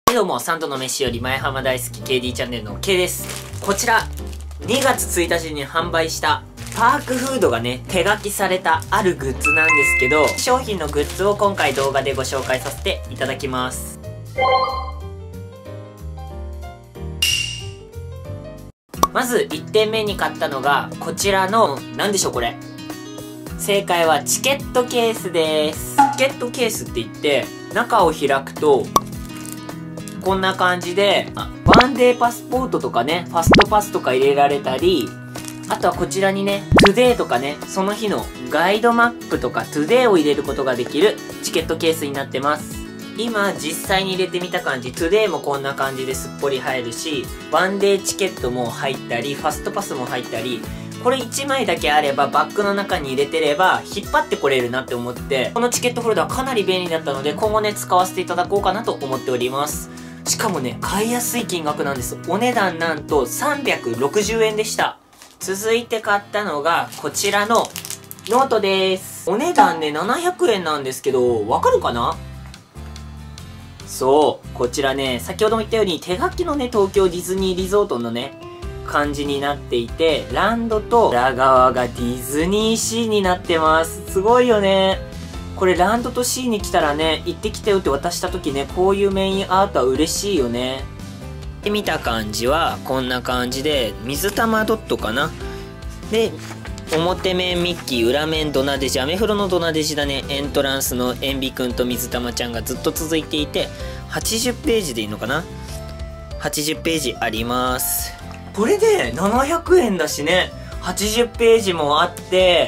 どうも、3度の飯より前浜大好き KD チャンネルの K です。こちら、2月1日に販売したパークフードがね、手書きされたあるグッズなんですけど、商品のグッズを今回動画でご紹介させていただきます。まず1点目に買ったのが、こちらの、なんでしょうこれ。正解はチケットケースです。チケットケースって言って、中を開くと、こんな感じで、ワンデーパスポートとかね、ファストパスとか入れられたり、あとはこちらにね、トゥデイとかね、その日のガイドマップとかトゥデイを入れることができるチケットケースになってます。今実際に入れてみた感じ、トゥデイもこんな感じですっぽり入るし、ワンデーチケットも入ったり、ファストパスも入ったり、これ1枚だけあればバッグの中に入れてれば引っ張ってこれるなって思って、このチケットホルダーかなり便利だったので今後ね使わせていただこうかなと思っております。しかもね、買いやすい金額なんです。お値段なんと360円でした。続いて買ったのがこちらのノートです。お値段ね700円なんですけど、わかるかな？そう、こちらね、先ほども言ったように手書きのね、東京ディズニーリゾートのね、感じになっていて、ランドと裏側がディズニーシーになってます。すごいよね。これランドとシーに来たらね、行ってきたよって渡した時ね、こういうメインアートは嬉しいよね。で、見た感じはこんな感じで、水玉ドットかな。で、表面ミッキー、裏面ドナデジ、アメフロのドナデジだね。エントランスのエンビくんと水玉ちゃんがずっと続いていて、80ページでいいのかな？ 80 ページあります。これで700円だしね、80ページもあって、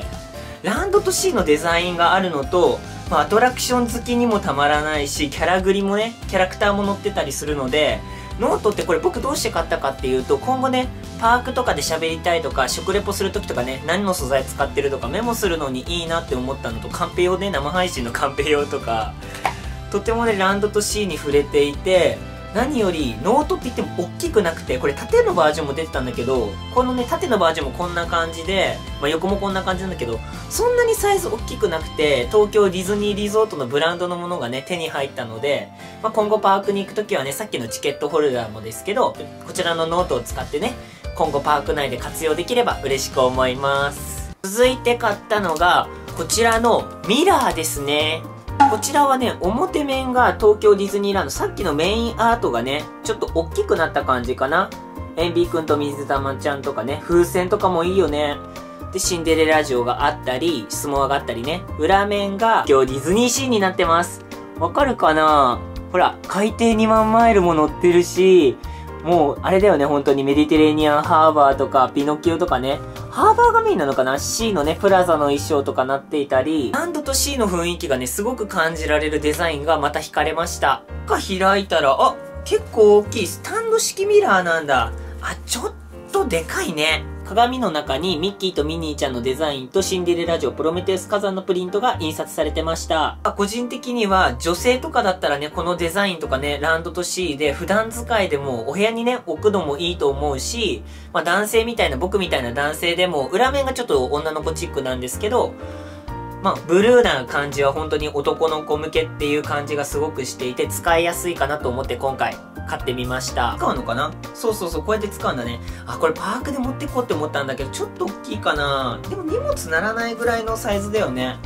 ランドとシーのデザインがあるのと、アトラクション好きにもたまらないし、キャラグリもね、キャラクターも載ってたりするので、ノートってこれ僕どうして買ったかっていうと、今後ね、パークとかで喋りたいとか、食レポするときとかね、何の素材使ってるとかメモするのにいいなって思ったのと、カンペ用ね、生配信のカンペ用とか、とてもね、ランドとシーに触れていて、何よりノートって言っても大きくなくて、これ縦のバージョンも出てたんだけど、このね縦のバージョンもこんな感じで、横もこんな感じなんだけど、そんなにサイズ大きくなくて、東京ディズニーリゾートのブランドのものがね手に入ったので、今後パークに行くときはね、さっきのチケットホルダーもですけど、こちらのノートを使ってね、今後パーク内で活用できれば嬉しく思います。続いて買ったのがこちらのミラーですね。こちらはね、表面が東京ディズニーランド。さっきのメインアートがね、ちょっと大きくなった感じかな。エンビーくんと水玉ちゃんとかね、風船とかもいいよね。で、シンデレラ城があったり、スモアがあったりね。裏面が今日ディズニーシーになってます。わかるかな？ほら、海底2万マイルも乗ってるし、もう、あれだよね、本当にメディテレーニアンハーバーとか、ピノキオとかね。ハーバーがメインなのかな？ C のね、プラザの衣装とかなっていたり、ランドと C の雰囲気がね、すごく感じられるデザインがまた惹かれました。開いたら、結構大きい。スタンド式ミラーなんだ。ちょっとでかいね。鏡の中にミッキーとミニーちゃんのデザインとシンデレラ城プロメテウス火山のプリントが印刷されてました。個人的には女性とかだったらね、このデザインとかね、ランドと C で普段使いでもお部屋にね、置くのもいいと思うし、男性みたいな、僕みたいな男性でも裏面がちょっと女の子チックなんですけど、ブルーな感じは本当に男の子向けっていう感じがすごくしていて、使いやすいかなと思って今回買ってみました。使うのかな？そうそうそう、こうやって使うんだね。これパークで持ってこうって思ったんだけど、ちょっと大きいかな。でも荷物ならないぐらいのサイズだよね。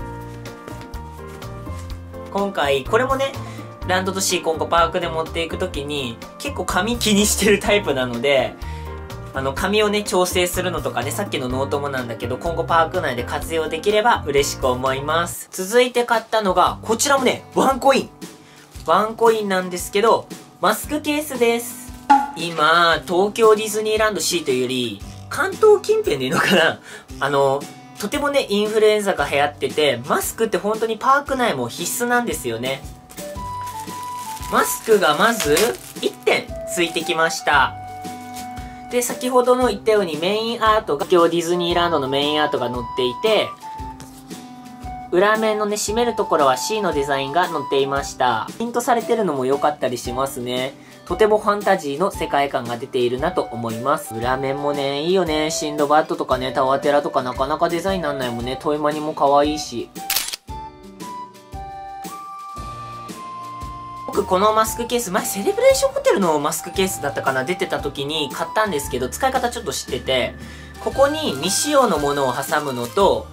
今回、これもね、ランドと C 今後パークで持っていくときに、結構紙気にしてるタイプなので、紙をね、調整するのとかね、さっきのノートもなんだけど、今後パーク内で活用できれば嬉しく思います。続いて買ったのが、こちらもね、ワンコイン。ワンコインなんですけど、マスクケースです。今、東京ディズニーランド C というより、関東近辺でいいのかな？とてもね、インフルエンザが流行ってて、マスクって本当にパーク内も必須なんですよね。マスクがまず、1点ついてきました。で、先ほどの言ったようにメインアートが、今日ディズニーランドのメインアートが載っていて、裏面のね、締めるところは C のデザインが載っていました。プリントされてるのも良かったりしますね。とてもファンタジーの世界観が出ているなと思います。裏面もね、いいよね。シンドバッドとかね、タワテラとかなかなかデザインなんないもんね。トイマニも可愛いし。 僕このマスクケース、前セレブレーションホテルのマスクケースだったかな、出てた時に買ったんですけど、使い方ちょっと知ってて、ここに未使用のものを挟むのと、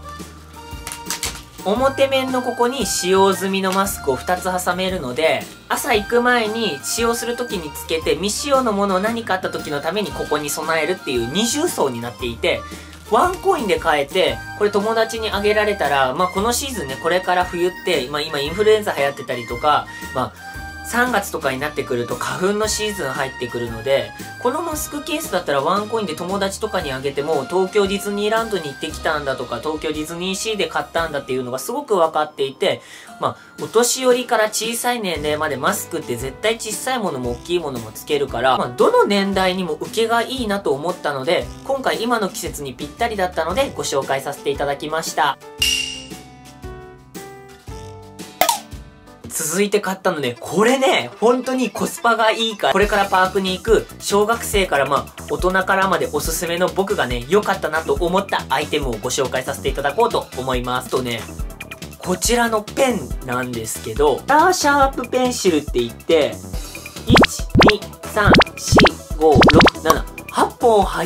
表面のここに使用済みのマスクを2つ挟めるので、朝行く前に使用する時につけて、未使用のものを何かあった時のためにここに備えるっていう二重層になっていて、ワンコインで買えて、これ友達にあげられたら、このシーズンね、これから冬って、今インフルエンザ流行ってたりとか、3月とかになってくると花粉のシーズン入ってくるので、このマスクケースだったらワンコインで友達とかにあげても、東京ディズニーランドに行ってきたんだとか、東京ディズニーシーで買ったんだっていうのがすごく分かっていて、お年寄りから小さい年齢までマスクって絶対小さいものも大きいものもつけるから、どの年代にも受けがいいなと思ったので、今回今の季節にぴったりだったのでご紹介させていただきました。続いて買ったのね、これね、本当にコスパがいいから、これからパークに行く小学生から大人からまでおすすめの僕がね、良かったなと思ったアイテムをご紹介させていただこうと思います。とね、こちらのペンなんですけど、カラーシャープペンシルって言って、1、2、3、4、5、6、7、8本入って、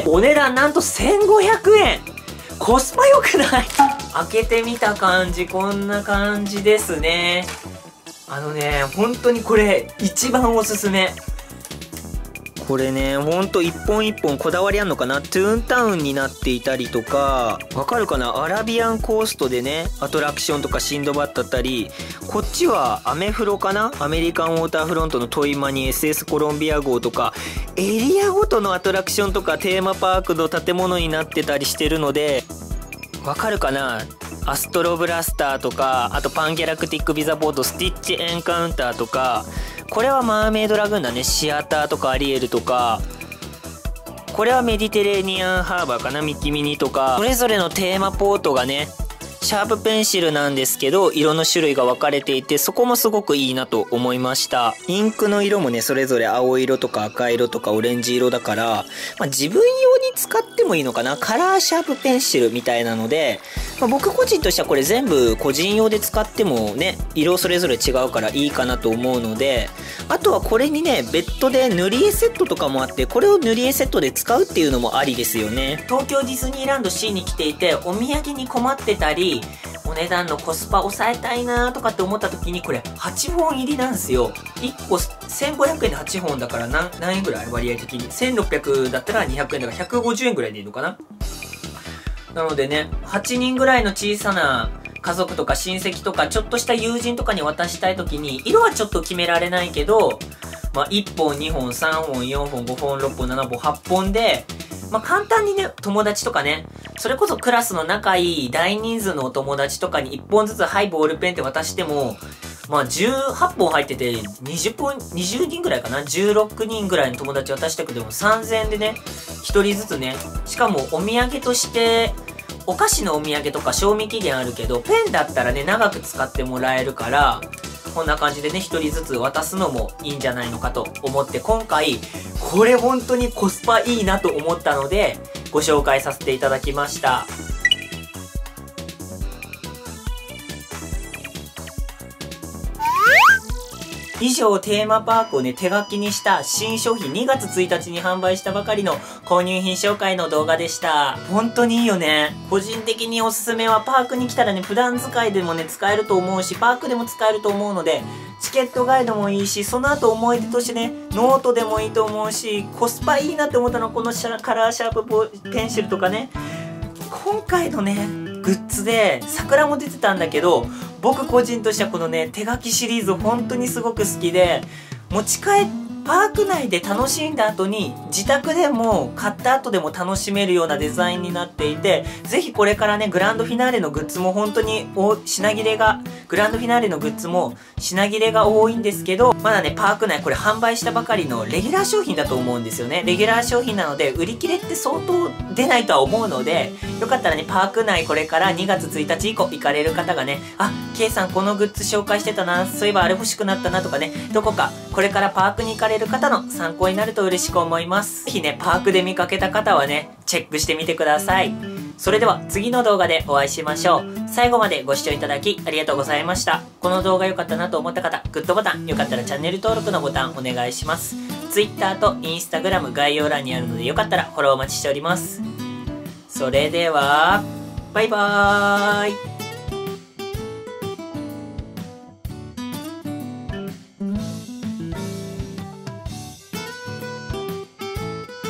お値段なんと1500円。コスパ良くない？開けてみた感じ、こんな感じですね。本当にこれ、一番おすすめ。これね、ほんと一本一本こだわりあんのかな？トゥーンタウンになっていたりとか、わかるかな？アラビアンコーストでね、アトラクションとかシンドバッドだったり、こっちはアメフロかな？アメリカンウォーターフロントのトイマニ SS コロンビア号とか、エリアごとのアトラクションとかテーマパークの建物になってたりしてるので、わかるかな？アストロブラスターとか、あとパンギャラクティックビザボード、スティッチエンカウンターとか、これはマーメイドラグーンだね。シアターとかアリエルとか、これはメディテレーニアンハーバーかな、ミキミニとか、それぞれのテーマポートがね、シャープペンシルなんですけど、色の種類が分かれていて、そこもすごくいいなと思いました。インクの色もね、それぞれ青色とか赤色とかオレンジ色だから、自分用に使ってもいいのかな。カラーシャープペンシルみたいなので、僕個人としてはこれ全部個人用で使ってもね、色それぞれ違うからいいかなと思うので、あとはこれにね、別途で塗り絵セットとかもあって、これを塗り絵セットで使うっていうのもありですよね。東京ディズニーランド C に来ていて、お土産に困ってたり、お値段のコスパ抑えたいなーとかって思った時に、これ8本入りなんですよ。1個1500円で8本だから何円ぐらい割合的に。1600だったら200円だから150円ぐらいでいいのかな。なのでね、8人ぐらいの小さな家族とか親戚とかちょっとした友人とかに渡したい時に、色はちょっと決められないけど、1本、2本、3本、4本、5本、6本、7本、8本で、簡単にね、友達とかね、それこそクラスの仲いい大人数のお友達とかに1本ずつ、はい、ボールペンって渡しても、18本入ってて、20人ぐらいかな ?16 人ぐらいの友達渡したくても3000円でね、1人ずつね、しかもお土産として、お菓子のお土産とか賞味期限あるけど、ペンだったらね、長く使ってもらえるから、こんな感じでね、1人ずつ渡すのもいいんじゃないのかと思って、今回、これ本当にコスパいいなと思ったので、ご紹介させていただきました。以上、テーマパークをね、手書きにした新商品2月1日に販売したばかりの購入品紹介の動画でした。本当にいいよね。個人的におすすめはパークに来たらね、普段使いでもね、使えると思うし、パークでも使えると思うので、チケットガイドもいいし、その後思い出としてね、ノートでもいいと思うし、コスパいいなって思ったのはこのカラーシャープペンシルとかね、今回のね、グッズで桜も出てたんだけど、僕個人としてはこのね、手書きシリーズ本当にすごく好きで、パーク内で楽しんだ後に自宅でも買った後でも楽しめるようなデザインになっていて、ぜひこれからね、グランドフィナーレのグッズも本当にグランドフィナーレのグッズも品切れが多いんですけど、まだね、パーク内これ販売したばかりのレギュラー商品だと思うんですよね。レギュラー商品なので、売り切れって相当出ないとは思うので、よかったらね、パーク内これから2月1日以降行かれる方がね、あ、K さんこのグッズ紹介してたな、そういえばあれ欲しくなったなとかね、どこかこれからパークに行かれる方の参考になると嬉しく思います。ぜひね、パークで見かけた方はね、チェックしてみてください。 それでは次の動画でお会いしましょう。最後までご視聴いただきありがとうございました。この動画良かったなと思った方、グッドボタン、よかったらチャンネル登録のボタンお願いします。Twitter と Instagram 概要欄にあるのでよかったらフォローお待ちしております。それでは、バイバーイ。